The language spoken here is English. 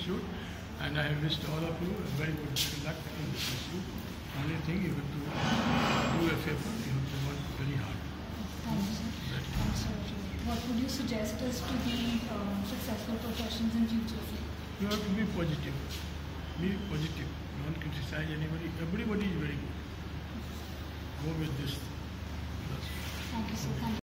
pursuit, and I have wished all of you a very good luck in the pursuit. Only thing you have to do a favor, you have to work very hard. Thank you, sir. Thanks, sir. What would you suggest us to be successful professions in future? You have to be positive. Be positive. Don't criticize anybody. Everybody is very good. Go with this. Thank you, sir. Thank you.